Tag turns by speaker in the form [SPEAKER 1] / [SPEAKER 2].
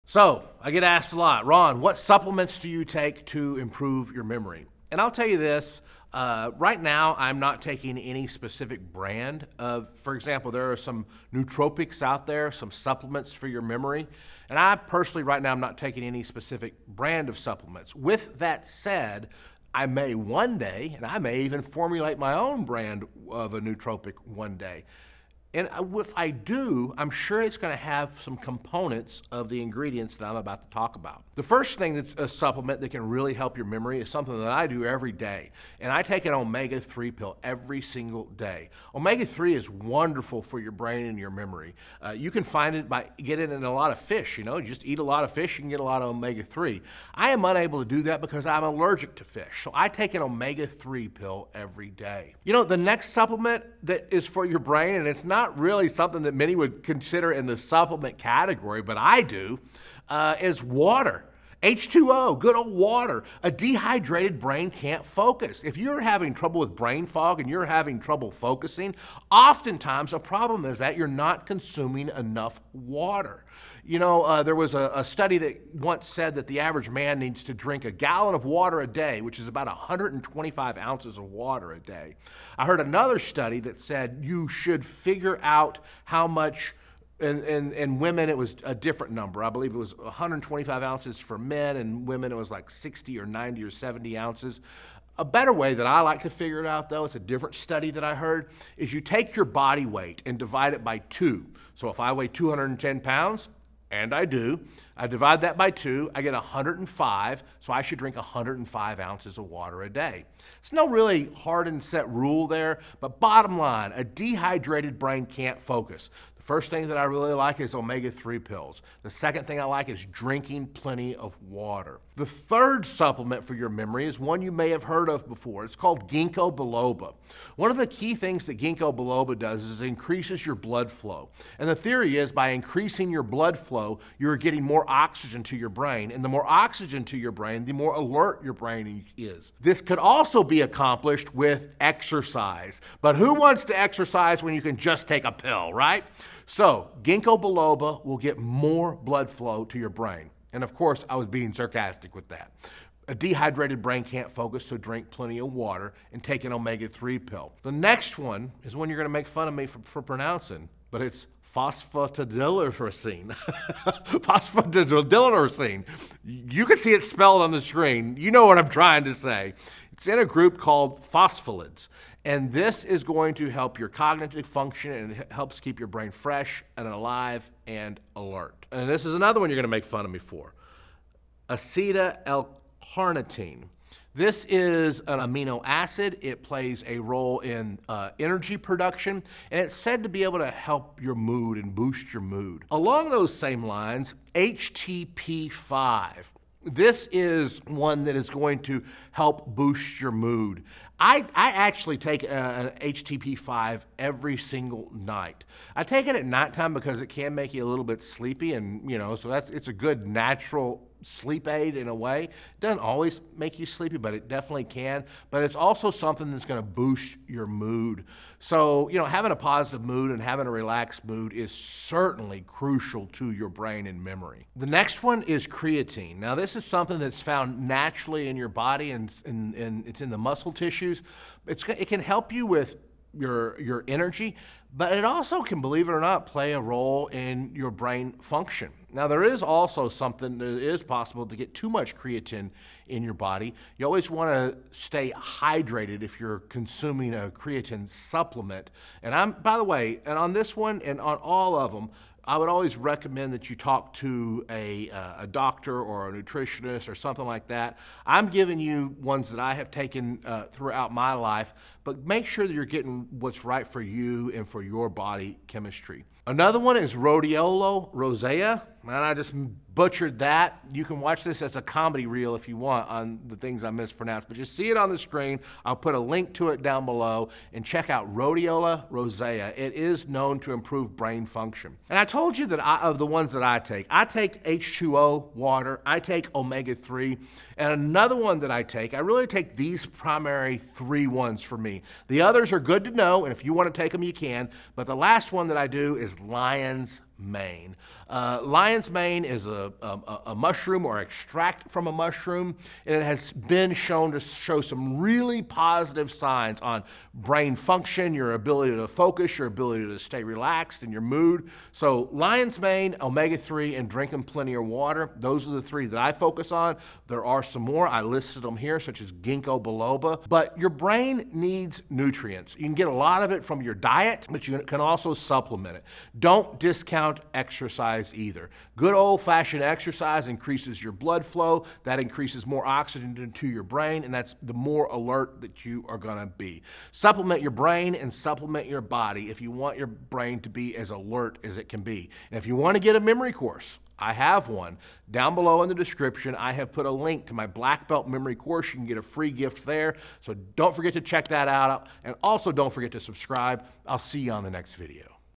[SPEAKER 1] So, I get asked a lot, Ron, what supplements do you take to improve your memory? And I'll tell you this, right now I'm not taking any specific brand. For example, there are some nootropics out there, some supplements for your memory. And I personally, right now, I'm not taking any specific brand of supplements. With that said, I may one day, and I may even formulate my own brand of a nootropic one day. And if I do, I'm sure it's going to have some components of the ingredients that I'm about to talk about. The first thing that's a supplement that can really help your memory is something that I do every day. And I take an omega-3 pill every single day. Omega-3 is wonderful for your brain and your memory. You can find it by getting it in a lot of fish. You just eat a lot of fish, you can get a lot of omega-3. I am unable to do that because I'm allergic to fish. So I take an omega-3 pill every day. The next supplement that is for your brain, and it's not really something that many would consider in the supplement category, but I do, is water. H2O, good old water. A dehydrated brain can't focus. If you're having trouble with brain fog and you're having trouble focusing, oftentimes a problem is that you're not consuming enough water. There was a study that once said that the average man needs to drink a gallon of water a day, which is about 125 ounces of water a day. I heard another study that said you should figure out how much. In women, it was a different number. I believe it was 125 ounces for men, and women, it was like 60 or 90 or 70 ounces. A better way that I like to figure it out, though, it's a different study that I heard, is you take your body weight and divide it by 2. So if I weigh 210 pounds, and I do, I divide that by 2, I get 105, so I should drink 105 ounces of water a day. It's no really hard and set rule there, but bottom line, a dehydrated brain can't focus. The first thing that I really like is omega-3 pills. The second thing I like is drinking plenty of water. The third supplement for your memory is one you may have heard of before. It's called Ginkgo Biloba. One of the key things that Ginkgo Biloba does is it increases your blood flow. And the theory is by increasing your blood flow, you're getting more oxygen to your brain. And the more oxygen to your brain, the more alert your brain is. This could also be accomplished with exercise. But who wants to exercise when you can just take a pill, right? So, Ginkgo Biloba will get more blood flow to your brain. And of course, I was being sarcastic with that. A dehydrated brain can't focus, so drink plenty of water and take an omega-3 pill. The next one is one you're going to make fun of me for pronouncing, but it's phosphatidylcholine. Phosphatidylcholine. You can see it spelled on the screen. You know what I'm trying to say. It's in a group called phospholipids. And this is going to help your cognitive function, and it helps keep your brain fresh and alive and alert. And this is another one you're going to make fun of me for. Acetyl-L-carnitine. This is an amino acid. It plays a role in energy production, and it's said to be able to help your mood and boost your mood. Along those same lines, HTP5. This is one that is going to help boost your mood. I actually take an HTP5 every single night. I take it at nighttime because it can make you a little bit sleepy, and so it's a good natural sleep aid in a way. It doesn't always make you sleepy, but it definitely can. But it's also something that's going to boost your mood. So, having a positive mood and having a relaxed mood is certainly crucial to your brain and memory. The next one is creatine. Now, this is something that's found naturally in your body, and it's in the muscle tissues. It can help you with your energy, but it also can, believe it or not, play a role in your brain function. Now, there is also something that is possible to get too much creatine in your body. You always want to stay hydrated if you're consuming a creatine supplement. And by the way, and on this one and on all of them, I would always recommend that you talk to a doctor or a nutritionist or something like that. I'm giving you ones that I have taken throughout my life, but make sure that you're getting what's right for you and for your body chemistry. Another one is Rhodiola rosea. Man, I just butchered that. You can watch this as a comedy reel if you want on the things I mispronounced, but just see it on the screen. I'll put a link to it down below, and check out Rhodiola rosea. It is known to improve brain function. And I told you that of the ones that I take H2O water, I take omega-3, and another one that I really take these primary 3 ones for me. The others are good to know, and if you want to take them, you can, but the last one that I do is lion's mane. Lion's mane is a mushroom or extract from a mushroom, and it has been shown to show some really positive signs on brain function, your ability to focus, your ability to stay relaxed, and your mood. So lion's mane, omega-3, and drinking plenty of water, those are the three that I focus on. There are some more. I listed them here, such as Ginkgo biloba. But your brain needs nutrients. You can get a lot of it from your diet, but you can also supplement it. Don't discount exercise either. Good old-fashioned exercise increases your blood flow. That increases more oxygen into your brain, and that's the more alert that you are going to be. Supplement your brain and supplement your body if you want your brain to be as alert as it can be. And if you want to get a memory course, I have one. Down below in the description, I have put a link to my Black Belt Memory course. You can get a free gift there. So don't forget to check that out. And also don't forget to subscribe. I'll see you on the next video.